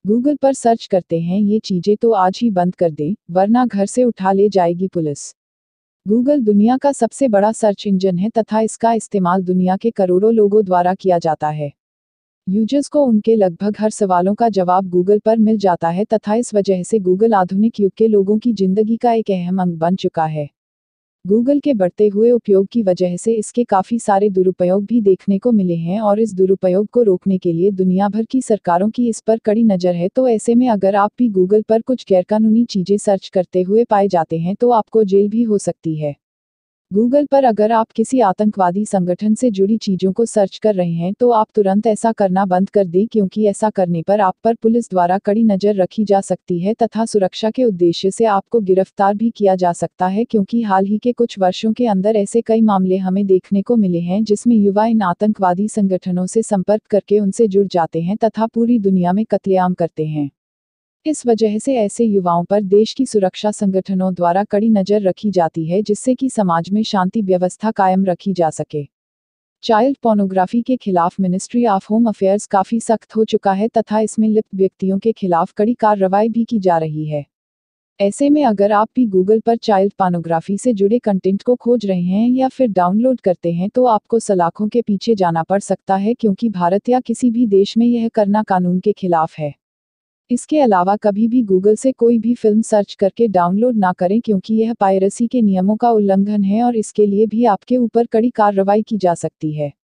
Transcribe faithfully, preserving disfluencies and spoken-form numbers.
Google पर search करते हैं ये चीजें तो आज ही बंद कर दें, वरना घर से उठा ले जाएगी पुलिस। गूगल दुनिया का सबसे बड़ा सर्च इंजन है तथा इसका इस्तेमाल दुनिया के करोड़ों लोगों द्वारा किया जाता है। यूजर्स को उनके लगभग हर सवालों का जवाब गूगल पर मिल जाता है तथा इस वजह से गूगल आधुनिक युग के लोगों की जिंदगी का एक अहम अंग बन चुका है। गूगल के बढ़ते हुए उपयोग की वजह से इसके काफ़ी सारे दुरुपयोग भी देखने को मिले हैं और इस दुरुपयोग को रोकने के लिए दुनिया भर की सरकारों की इस पर कड़ी नज़र है। तो ऐसे में अगर आप भी गूगल पर कुछ गैरकानूनी चीज़ें सर्च करते हुए पाए जाते हैं तो आपको जेल भी हो सकती है। गूगल पर अगर आप किसी आतंकवादी संगठन से जुड़ी चीज़ों को सर्च कर रहे हैं तो आप तुरंत ऐसा करना बंद कर दें, क्योंकि ऐसा करने पर आप पर पुलिस द्वारा कड़ी नज़र रखी जा सकती है तथा सुरक्षा के उद्देश्य से आपको गिरफ्तार भी किया जा सकता है। क्योंकि हाल ही के कुछ वर्षों के अंदर ऐसे कई मामले हमें देखने को मिले हैं जिसमें युवा इन आतंकवादी संगठनों से संपर्क करके उनसे जुड़ जाते हैं तथा पूरी दुनिया में कत्लेआम करते हैं। इस वजह से ऐसे युवाओं पर देश की सुरक्षा संगठनों द्वारा कड़ी नज़र रखी जाती है, जिससे कि समाज में शांति व्यवस्था कायम रखी जा सके। चाइल्ड पोर्नोग्राफी के खिलाफ मिनिस्ट्री ऑफ होम अफेयर्स काफ़ी सख्त हो चुका है तथा इसमें लिप्त व्यक्तियों के खिलाफ कड़ी कार्रवाई भी की जा रही है। ऐसे में अगर आप भी गूगल पर चाइल्ड पोर्नोग्राफी से जुड़े कंटेंट को खोज रहे हैं या फिर डाउनलोड करते हैं तो आपको सलाखों के पीछे जाना पड़ सकता है, क्योंकि भारत या किसी भी देश में यह करना कानून के खिलाफ है। इसके अलावा कभी भी गूगल से कोई भी फिल्म सर्च करके डाउनलोड ना करें, क्योंकि यह पायरेसी के नियमों का उल्लंघन है और इसके लिए भी आपके ऊपर कड़ी कार्रवाई की जा सकती है।